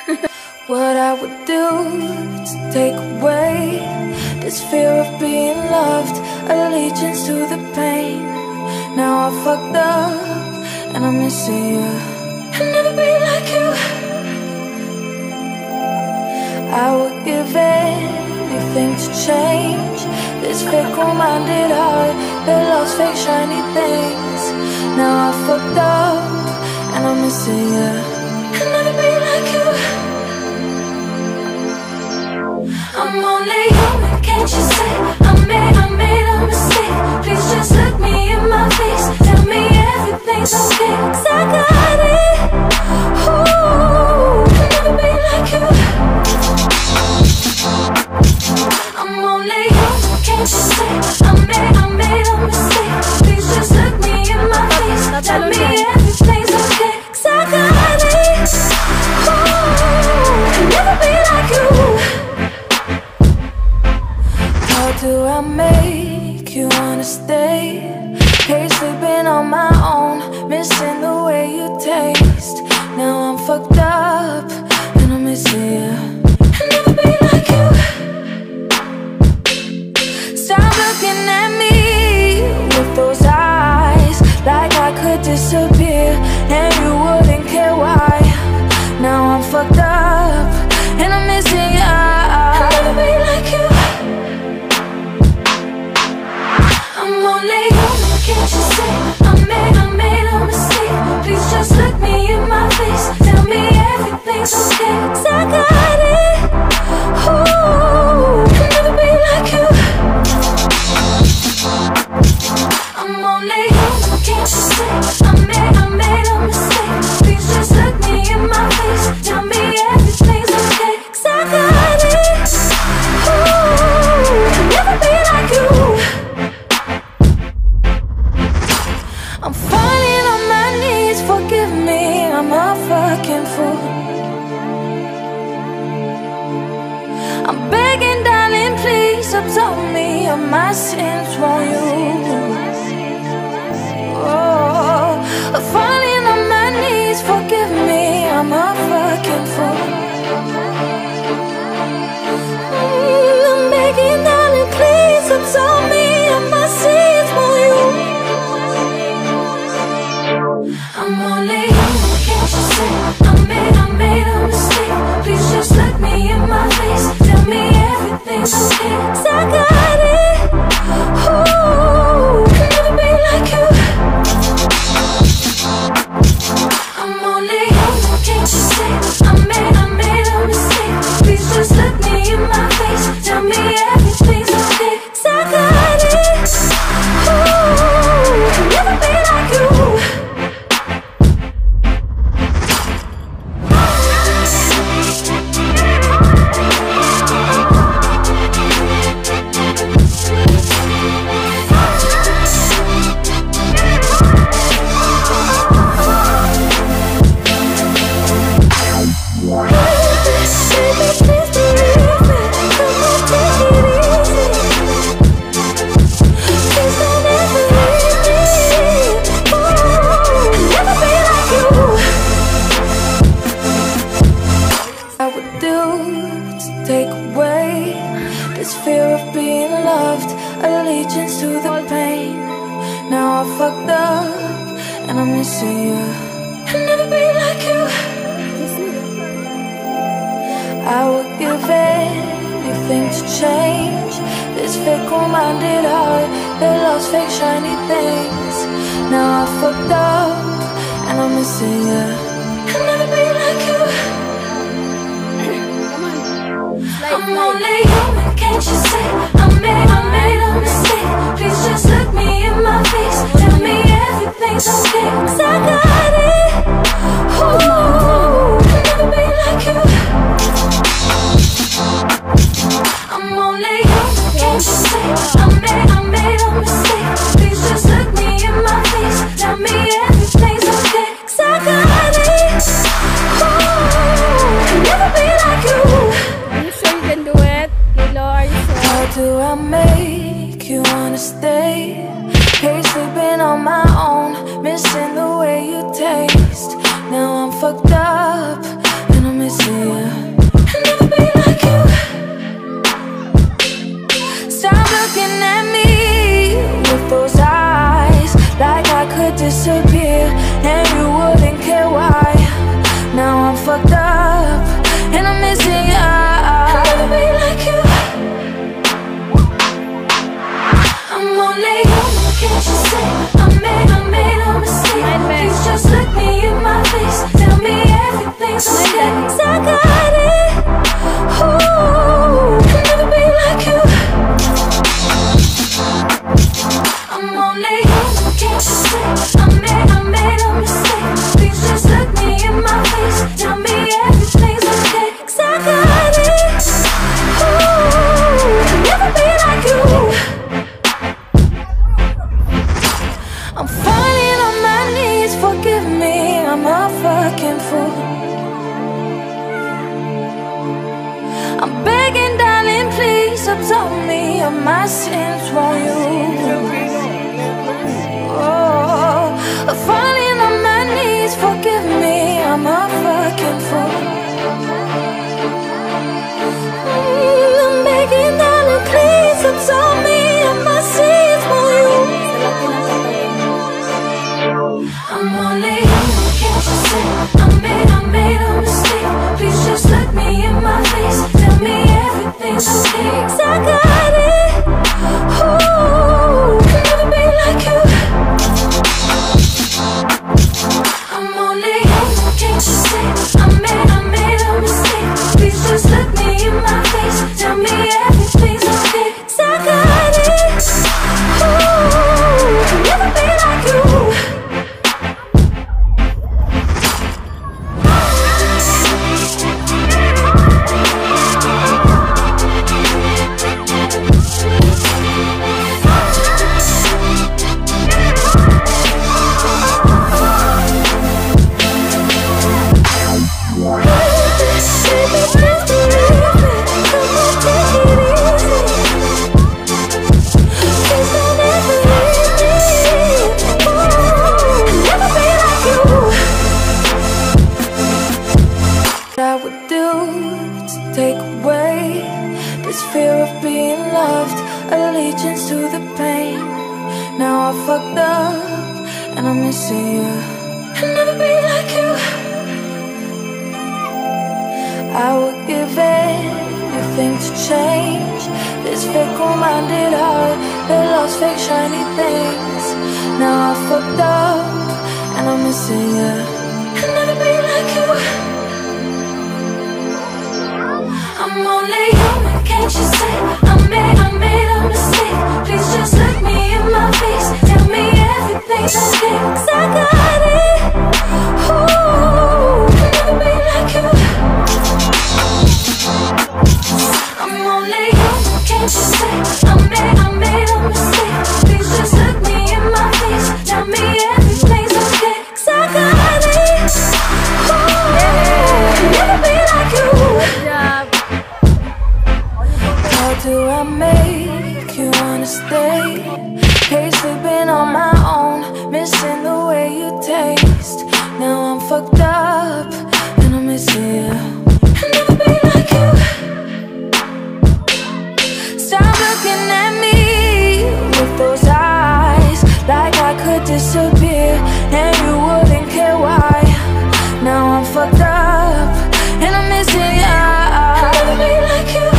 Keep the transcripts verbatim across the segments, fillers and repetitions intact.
What I would do to take away this fear of being loved, allegiance to the pain. Now I fucked up and I'm missing you. I'll never be like you. I would give anything to change this fickle-minded heart that loves fake shiny things. Now I fucked up and I'm missing you. I'll never be like you. I'm only human, can't you see? I made, I made a mistake. Please just look me in my face. Tell me everything's okay, 'cause I got it. Ooh, I'll never be like you. I'm only human, can't you see? I made, I made a mistake. Please just look me in my face. Tell me everything's okay, 'cause I got it. Ooh, I'll never be like you. How do I make you wanna stay? Hate sleeping on my own, missing the way you taste. Now I'm fucked up and I'm missing you. I'll never be like you. Stop looking at me with those eyes, like I could disappear and you wouldn't care why. Now I'm fucked up and I'm missing you. I'll never be like you. I'm only human, can't you see? I made, I made a mistake. Please just look me in my face. Tell me everything's okay, 'cause I got it. Ooh, I'll never be like you. I'm only human, can't you see? I made, I made a mistake. Please just look me in my face. Tell me everything's okay, 'cause I got it. Ooh, I'll never be like you. I'm falling on my knees, forgive me, I'm a fucking fool. I'm begging, darling, please absolve me of my sins, won't you? Oh, I'm falling on my knees, forgive me, I'm a fucking fool. Mm, I'm begging, darling, please absolve me of my sins, won't you? I'm only human, can't you see? I made, I made a mistake. Please just look me in my face. Tell me everything's okay, 'cause I got it. Ooh, I'll never be like you. I'm only human, can't you see? I made, I made a mistake. Please just look me in my face. Tell me everything's okay, 'cause I got it. Ooh, I'll never be like you. Take away this fear of being loved, allegiance to the pain. Now I fucked up and I'm missing you. I'll never be like you. I would give anything to change this fickle-minded heart that loves fake shiny things. Now I fucked up and I'm missing you. I'll never be like you. I'm only human, can't you see? I made, I made a mistake. Please just look me in my face. Tell me everything's okay, 'cause I got it. Ooh, I'll never be like you. I'm only human, can't you see? I made, I made a mistake. Please just look me in my face. Tell me everything's okay, 'cause I got it. Ooh, I'll never be like you. Do it, Lord. How do I make you wanna stay? can't you see? I made, I made a mistake. Please just look me in my face. Tell me everything's okay. 'Cause I got it. Ooh, can never be like you. I'm falling on my knees. Forgive me, I'm a fucking fool. I'm begging, darling, please absolve me of my sins, won't you? Oh, I'm falling on my knees, forgive me, I'm a fucking fool. Mm, I'm begging, darling, please absolve me of my sins, won't you? I'm only human, can't you see? I made, I made a mistake. Please just look me in my face. Tell me everything's okay. 'Cause I got it. Ooh, can never be like you. I'm only human, can't you see? I made, I made a mistake. Please just look me in my face. Tell me everything's okay. 'Cause I got it. Ooh, can never be like you. Fucked up, and I'm missing you. I'll never be like you. I would give anything to change this fickle-minded heart that loves fake shiny things. Now I fucked up, and I'm missing you. I'll never be like you. I'm only human, can't you see? I made, I made a mistake. Please just look me in my face. Tell me everything's okay. 'Cause I got it. Ooh, can never be like you. I'm only human, can't you see? I made, I made a mistake. Please just look me in my face. Tell me everything's okay. 'Cause I got it. Ooh, can never be like you. How do I make you wanna stay? Hate sleeping on my own, missing the way you taste. Now I'm fucked up, and I'm missing you. I'll never be like you. Stop looking at me with those eyes, like I could disappear, and you wouldn't care why. Now I'm fucked up, and I'm missing you. I'll never be like you.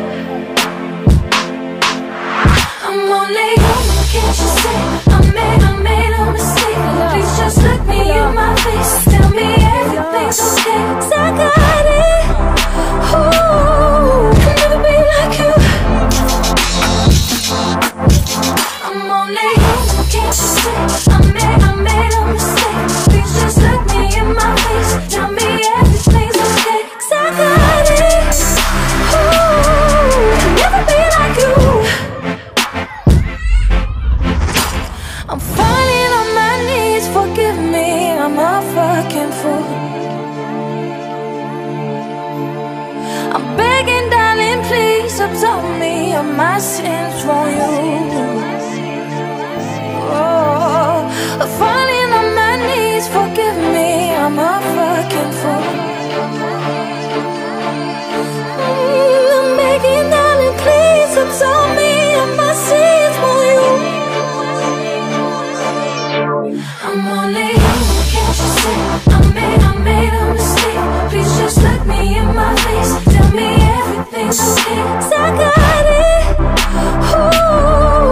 I'm only human, can't you see? I made, I made a mistake. Please just look me in my face. Tell me everything's okay. 'Cause I got it. Ooh, can never be like you. I'm only human, can't you see? I made, I made a mistake. Please just look me in my face. Tell me everything's okay. 'Cause I got it. Ooh, can never be like you. I'm falling on my knees, forgive me, I'm a fucking fool. I'm begging, darling, please absolve me of my sins, won't you? Oh, I'm falling on my knees, forgive me, I'm a fucking fool. Mm, I'm begging, darling, please absolve me of my sins, won't you? I'm only human, can't you see? I made, I made a mistake. Please just look me in my face. Tell me everything's okay. 'Cause I got it. Ooh.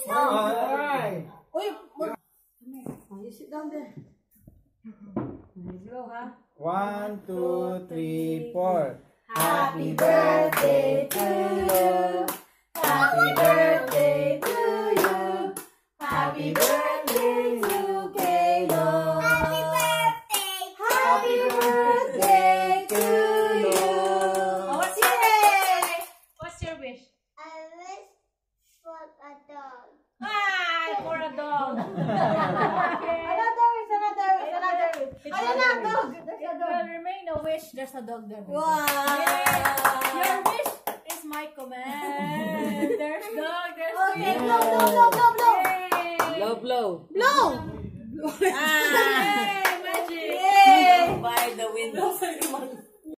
Alright. Uy, you sit down there. Let's go, ha? One, two, three, four. Happy birthday to you. Happy birthday to you. Happy birthday to Kaylo. Happy birthday. Happy birthday to you. Oh, what's your wish? What's your wish? I wish for a dog. Hi, for a dog. Okay. Another wish, another wish, another wish. Ayun na, dog. There's a dog. Remain a wish. There's a dog there. Wow. Your wish is my command. There's dog. There's okay. Blow, blow, blow, blow, blow. Blow, blow. Blow. Ah. Yay, magic. Yay. By the window.